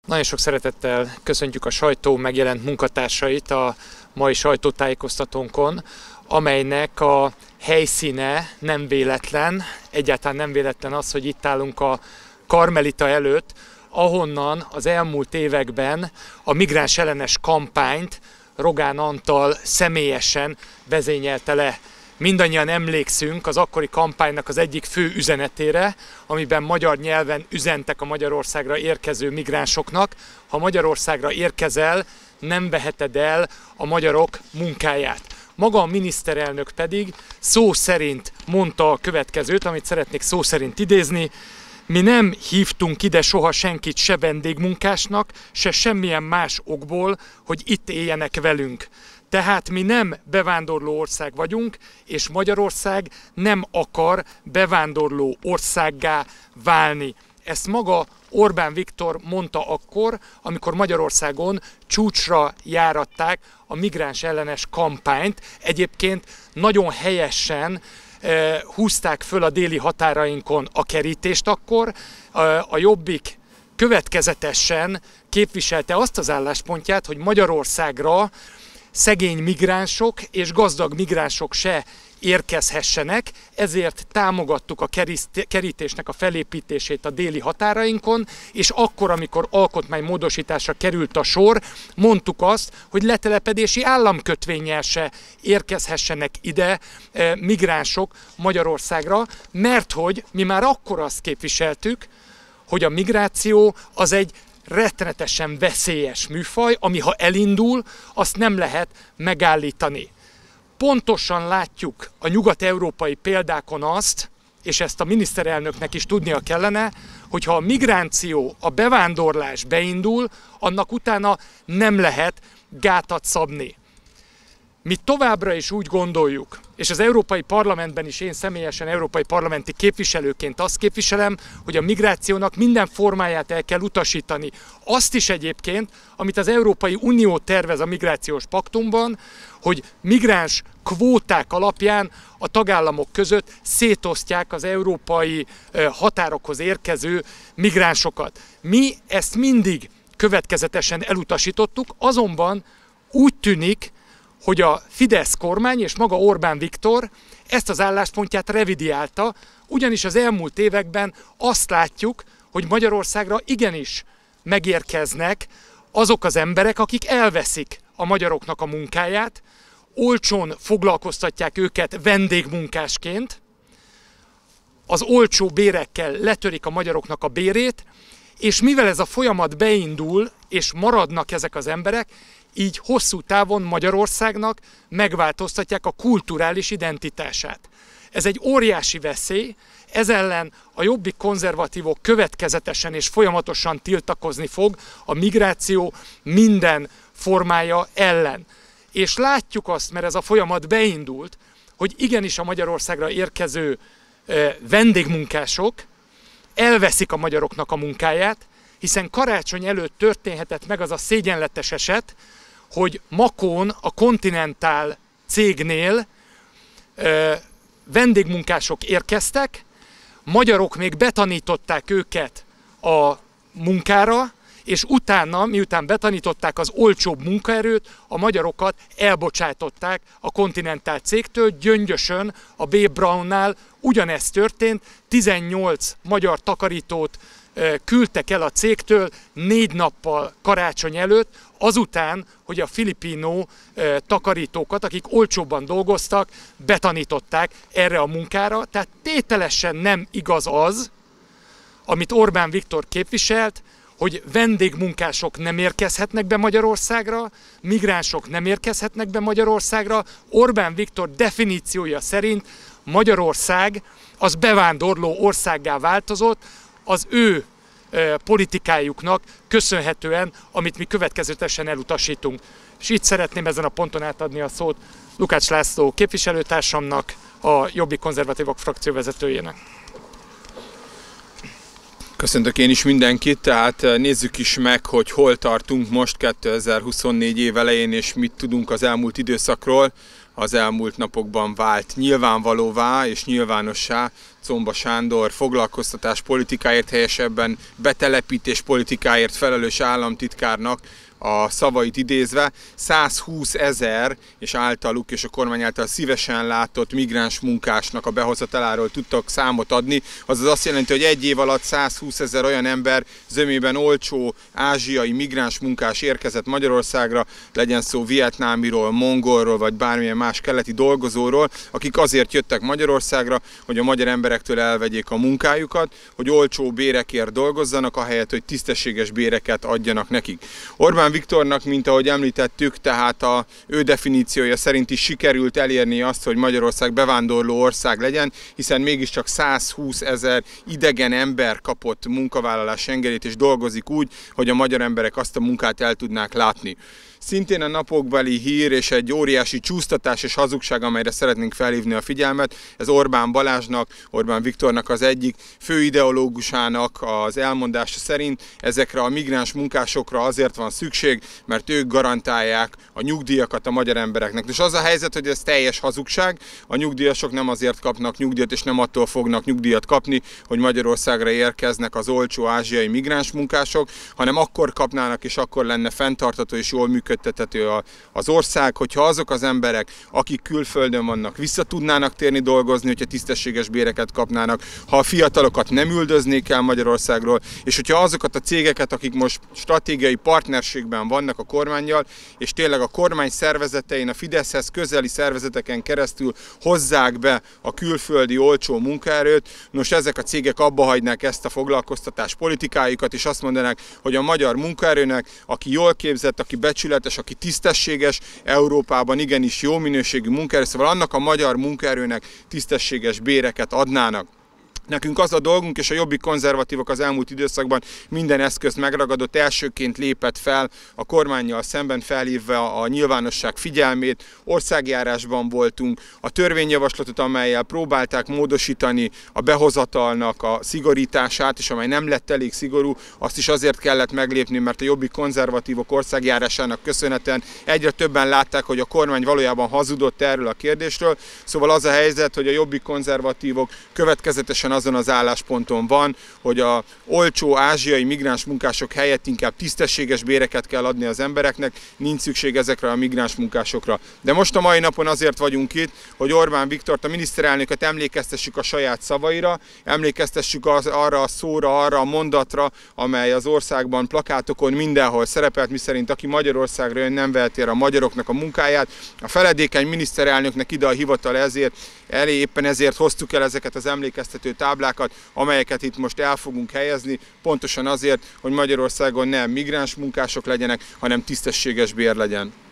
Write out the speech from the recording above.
Nagyon sok szeretettel köszöntjük a sajtó megjelent munkatársait a mai sajtótájékoztatónkon, amelynek a helyszíne nem véletlen, egyáltalán nem véletlen az, hogy itt állunk a Karmelita előtt, ahonnan az elmúlt években a migráns ellenes kampányt Rogán Antal személyesen vezényelte le. Mindannyian emlékszünk az akkori kampánynak az egyik fő üzenetére, amiben magyar nyelven üzentek a Magyarországra érkező migránsoknak: ha Magyarországra érkezel, nem veheted el a magyarok munkáját. Maga a miniszterelnök pedig szó szerint mondta a következőt, amit szeretnék szó szerint idézni: mi nem hívtunk ide soha senkit se vendégmunkásnak, se semmilyen más okból, hogy itt éljenek velünk. Tehát mi nem bevándorló ország vagyunk, és Magyarország nem akar bevándorló országgá válni. Ezt maga Orbán Viktor mondta akkor, amikor Magyarországon csúcsra járatták a migráns ellenes kampányt. Egyébként nagyon helyesen húzták föl a déli határainkon a kerítést akkor. A Jobbik következetesen képviselte azt az álláspontját, hogy Magyarországra szegény migránsok és gazdag migránsok se érkezhessenek, ezért támogattuk a kerítésnek a felépítését a déli határainkon, és akkor, amikor alkotmánymódosításra került a sor, mondtuk azt, hogy letelepedési államkötvényel se érkezhessenek ide migránsok Magyarországra, mert hogy mi már akkor azt képviseltük, hogy a migráció az egy rettenetesen veszélyes műfaj, ami ha elindul, azt nem lehet megállítani. Pontosan látjuk a nyugat-európai példákon azt, és ezt a miniszterelnöknek is tudnia kellene, hogy ha a migráció, a bevándorlás beindul, annak utána nem lehet gátat szabni. Mi továbbra is úgy gondoljuk, és az Európai Parlamentben is én személyesen európai parlamenti képviselőként azt képviselem, hogy a migrációnak minden formáját el kell utasítani. Azt is egyébként, amit az Európai Unió tervez a migrációs paktumban, hogy migráns kvóták alapján a tagállamok között szétosztják az európai határokhoz érkező migránsokat. Mi ezt mindig következetesen elutasítottuk, azonban úgy tűnik, hogy a Fidesz kormány és maga Orbán Viktor ezt az álláspontját revidiálta, ugyanis az elmúlt években azt látjuk, hogy Magyarországra igenis megérkeznek azok az emberek, akik elveszik a magyaroknak a munkáját, olcsón foglalkoztatják őket vendégmunkásként, az olcsó bérekkel letörik a magyaroknak a bérét, és mivel ez a folyamat beindul, és maradnak ezek az emberek, így hosszú távon Magyarországnak megváltoztatják a kulturális identitását. Ez egy óriási veszély, ez ellen a jobbik konzervatívok következetesen és folyamatosan tiltakozni fog a migráció minden formája ellen. És látjuk azt, mert ez a folyamat beindult, hogy igenis a Magyarországra érkező vendégmunkások elveszik a magyaroknak a munkáját, hiszen karácsony előtt történhetett meg az a szégyenletes eset, hogy Makón, a Continental cégnél vendégmunkások érkeztek, magyarok még betanították őket a munkára, és utána, miután betanították az olcsóbb munkaerőt, a magyarokat elbocsátották a Continental cégtől. Gyöngyösön, a B. Brownnál ugyanezt történt, 18 magyar takarítót küldtek el a cégtől 4 nappal karácsony előtt, azután, hogy a filipinó takarítókat, akik olcsóbban dolgoztak, betanították erre a munkára. Tehát tételesen nem igaz az, amit Orbán Viktor képviselt, hogy vendégmunkások nem érkezhetnek be Magyarországra, migránsok nem érkezhetnek be Magyarországra. Orbán Viktor definíciója szerint Magyarország az bevándorló országgá változott, az ő politikájuknak köszönhetően, amit mi következetesen elutasítunk. És itt szeretném ezen a ponton átadni a szót Lukács László képviselőtársamnak, a Jobbik konzervatívok frakcióvezetőjének. Köszöntök én is mindenkit, tehát nézzük is meg, hogy hol tartunk most 2024 év elején, és mit tudunk az elmúlt időszakról. az elmúlt napokban vált nyilvánvalóvá és nyilvánossá Czomba Sándor foglalkoztatás politikáért, helyesebben betelepítés politikáért felelős államtitkárnak a szavait idézve. 120 000 és általuk és a kormány által szívesen látott migráns munkásnak a behozataláról tudtak számot adni. Azaz azt jelenti, hogy egy év alatt 120 000 olyan ember, zömében olcsó ázsiai migráns munkás érkezett Magyarországra, legyen szó vietnámiról, mongolról vagy bármilyen más keleti dolgozóról, akik azért jöttek Magyarországra, hogy a magyar emberektől elvegyék a munkájukat, hogy olcsó bérekért dolgozzanak, ahelyett, hogy tisztességes béreket adjanak nekik. Orbán Viktornak, mint ahogy említettük, tehát ő definíciója szerint is sikerült elérni azt, hogy Magyarország bevándorló ország legyen, hiszen mégiscsak 120 000 idegen ember kapott munkavállalási engedélyt és dolgozik úgy, hogy a magyar emberek azt a munkát el tudnák látni. Szintén a napokbeli hír és egy óriási csúsztatás és hazugság, amelyre szeretnénk felhívni a figyelmet, ez Orbán Balázsnak, Orbán Viktornak az egyik fő ideológusának az elmondása szerint ezekre a migráns munkásokra azért van szükség, mert ők garantálják a nyugdíjakat a magyar embereknek. És az a helyzet, hogy ez teljes hazugság, a nyugdíjasok nem azért kapnak nyugdíjat és nem attól fognak nyugdíjat kapni, hogy Magyarországra érkeznek az olcsó ázsiai migráns munkások, hanem akkor kapnának és akkor lenne fenntartható és jól működtethető az ország, hogyha azok az emberek, akik külföldön vannak, vissza tudnának térni dolgozni, hogyha tisztességes béreket kapnának, ha a fiatalokat nem üldöznék el Magyarországról, és hogyha azokat a cégeket, akik most stratégiai partnerségben vannak a kormánnyal, és tényleg a kormány szervezetein, a Fideszhez közeli szervezeteken keresztül hozzák be a külföldi olcsó munkaerőt, nos ezek a cégek abba hagynák ezt a foglalkoztatás politikájukat, és azt mondanák, hogy a magyar munkaerőnek, aki jól képzett, aki becsületes, aki tisztességes, Európában igenis jó minőségű munkaerő, szóval annak a magyar munkaerőnek tisztességes béreket adnának. Nekünk az a dolgunk, és a Jobbik konzervatívok az elmúlt időszakban minden eszközt megragadott, elsőként lépett fel a kormánnyal szemben, felhívva a nyilvánosság figyelmét, országjárásban voltunk, a törvényjavaslatot, amellyel próbálták módosítani a behozatalnak a szigorítását, és amely nem lett elég szigorú, azt is azért kellett meglépni, mert a Jobbik konzervatívok országjárásának köszönhetően egyre többen látták, hogy a kormány valójában hazudott erről a kérdésről. Szóval az a helyzet, hogy a Jobbik konzervatívok következetesen azon az állásponton van, hogy a olcsó ázsiai migráns munkások helyett inkább tisztességes béreket kell adni az embereknek, nincs szükség ezekre a migráns munkásokra. De most a mai napon azért vagyunk itt, hogy Orbán Viktort, a miniszterelnököt emlékeztessük a saját szavaira, emlékeztessük arra a szóra, arra a mondatra, amely az országban plakátokon mindenhol szerepelt, miszerint aki Magyarországra jön, nem veheti el a magyaroknak a munkáját. A feledékeny miniszterelnöknek ide a hivatal éppen ezért hoztuk el ezeket az emlékeztető táblákat, amelyeket itt most el fogunk helyezni, pontosan azért, hogy Magyarországon nem migráns munkások legyenek, hanem tisztességes bér legyen.